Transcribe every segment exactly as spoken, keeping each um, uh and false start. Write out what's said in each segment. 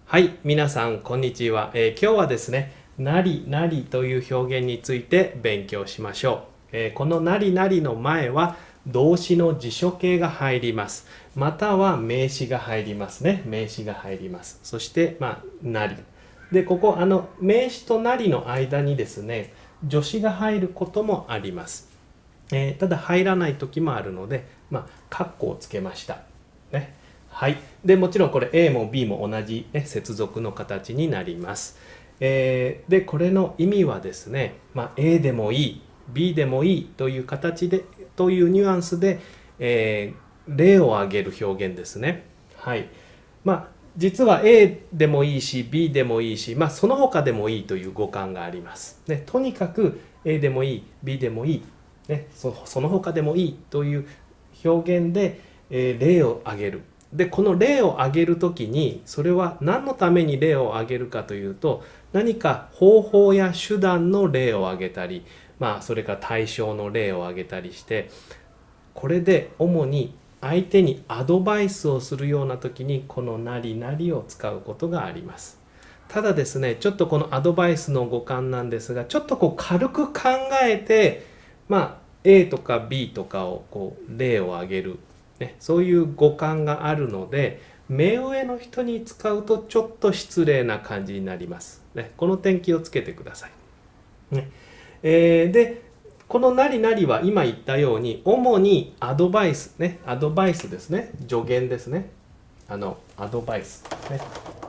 はい、皆さんこんにちは。えー今日はですね、なりなりという表現について勉強しましょう。えーこのなりなりの前は動詞の辞書形が入ります。または名詞が入りますね。名詞が入ります。そして、まあ、なり。で、ここ、あの、名詞となりの間にですね、助詞が入ることもあります。えーただ入らない時もあるので、まあ、括弧をつけました。ね。はい。で、もちろんこれ A も B も同じ、ね、接続の形になります。えーで、これの意味はですね、まあ、A でもいい、B でもいいという形で、というニュアンスで、えー例を挙げる表現ですね。はい。まあ、実は A でもいいし B でもいいし、まあ、その他でもいいという語感があります。ね、とにかく A でもいい、B でもいい、ね、そ, その他でもいいという表現で、えー例を挙げる。でこの例を挙げるときにそれは何のために例を挙げるかというと、何か方法や手段の例を挙げたり、まあ、それから対象の例を挙げたりして、これで主に相手にアドバイスをするような時にこのなりなりを使うことがあります。ただですね、ちょっとこのアドバイスの語感なんですが、ちょっとこう軽く考えて、まあ A とか B とかをこう例を挙げる、ね、そういう語感があるので、目上の人に使うとちょっと失礼な感じになります。ね、この点気をつけてください。ねえーでこのなりなりは今言ったように主にアドバイスね、アドバイスですね、助言ですね。あのアドバイスね。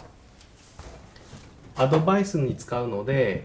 アドバイスに使うので、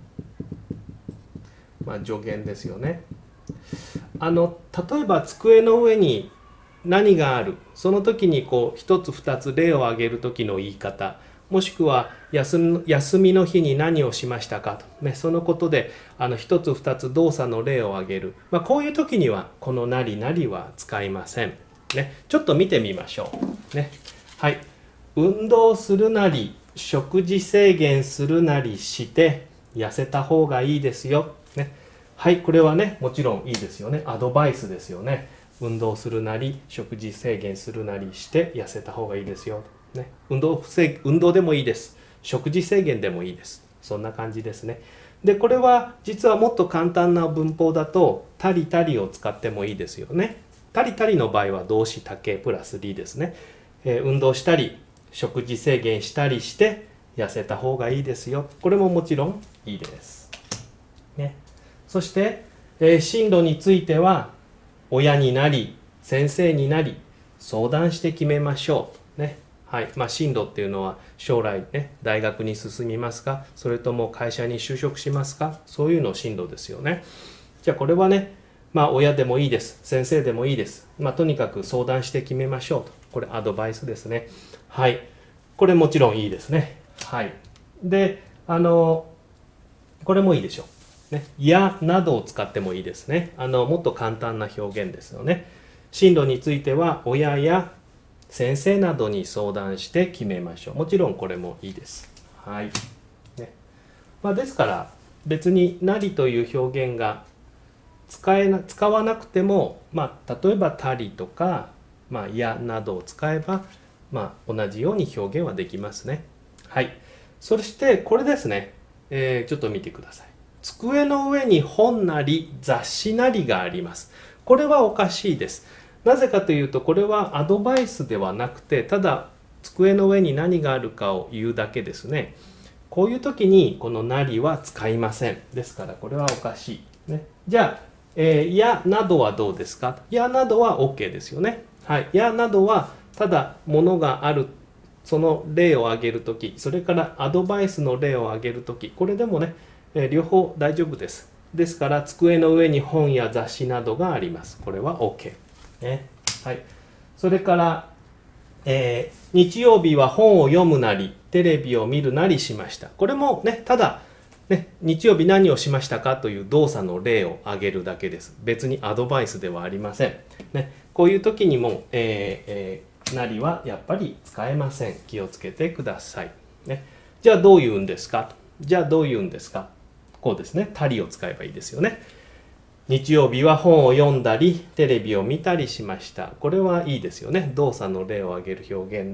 まあ助言ですよね。あの例えば机の上に何がある、その時にこう一つ二つ例を挙げる時の言い方、もしくは休み休みの日に何をしましたかと、ね、そのことであの一つ二つ動作の例を挙げる、まあ、こういう時にはこのなりなりは使いません、ね、ちょっと見てみましょう、ね、はい。運動するなり食事制限するなりして痩せた方がいいですよ、ね、はい。これはね、もちろんいいですよね。アドバイスですよね。運動するなり食事制限するなりして痩せた方がいいですよ、ね、運動制運動でもいいです、食事制限でもいいです、そんな感じですね。でこれは実はもっと簡単な文法だとたりたりを使ってもいいですよね。たりたりの場合は動詞たけプラスりですね、えー、運動したり食事制限したりして痩せた方がいいですよ、これももちろんいいです、ね、そして、えー、進路については親になり先生になり相談して決めましょう、ね。はいまあ、進路っていうのは将来、ね、大学に進みますか、それとも会社に就職しますか、そういうの進路ですよね。じゃあこれはね、まあ、親でもいいです、先生でもいいです、まあ、とにかく相談して決めましょうと、これアドバイスですね。はい、これもちろんいいですね。はい、であのこれもいいでしょう。ね、やなどを使ってもいいですね。あのもっと簡単な表現ですよね。進路については親や先生などに相談して決めましょう。もちろんこれもいいです。はい。ね。まあ、ですから別になりという表現が使えな使わなくても、まあ、例えばたりとか、まあ、やなどを使えば、まあ、同じように表現はできますね。はい。そしてこれですね、えーちょっと見てください。机の上に本なり雑誌なりがあります。これはおかしいです。なぜかというと、これはアドバイスではなくて、ただ机の上に何があるかを言うだけですね。こういう時にこのなりは使いません。ですからこれはおかしい。ね、じゃあ、えー、やなどはどうですか。やなどは OK ですよね。はい。やなどはただ物がある、その例を挙げるとき、それからアドバイスの例を挙げるとき、これでもね、えー両方大丈夫です。ですから机の上に本や雑誌などがあります。これは OK。ね、はい。それから、えー日曜日は本を読むなりテレビを見るなりしました。これもね、ただ、ね、日曜日何をしましたかという動作の例を挙げるだけです。別にアドバイスではありません。ね、こういう時にも、えーえーなりはやっぱり使えません。気をつけてください。ね、じゃあどう言うんですか。じゃあどう言うんですか。こうですね。たりを使えばいいですよね。日曜日は本を読んだりテレビを見たりしました。これはいいですよね。動作の例を挙げる表現で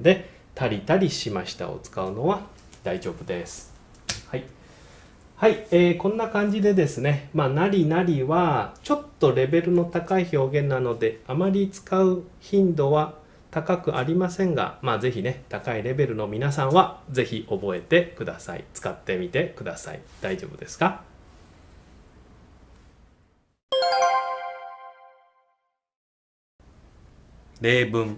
足りたりしましたを使うのは大丈夫です。はい、はいえー、こんな感じでですね、まあ、なりなりはちょっとレベルの高い表現なのであまり使う頻度は高くありませんが、まあ、ぜひね高いレベルの皆さんはぜひ覚えてください。使ってみてください。大丈夫ですか？例文。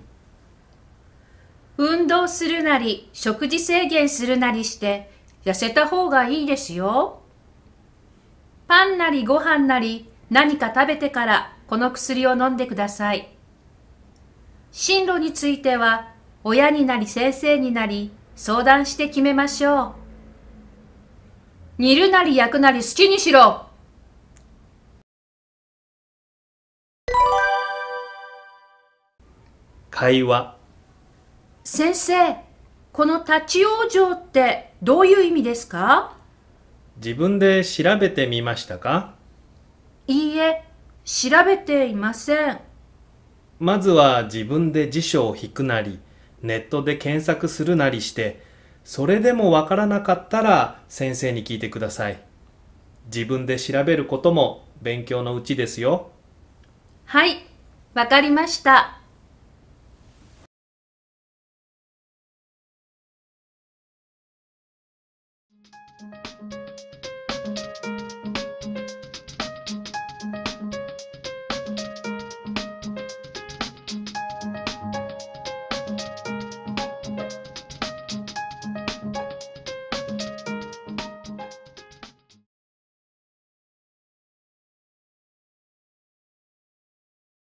運動するなり食事制限するなりして痩せた方がいいですよ。パンなりご飯なり何か食べてからこの薬を飲んでください。進路については親になり先生になり相談して決めましょう。煮るなり焼くなり好きにしろ。 会話。 先生、この立ち往生ってどういう意味ですか？ 自分で調べてみましたか？ いいえ、調べていません。 まずは自分で辞書を引くなり、ネットで検索するなりして、それでもわからなかったら先生に聞いてください。自分で調べることも勉強のうちですよ。 はい、わかりました。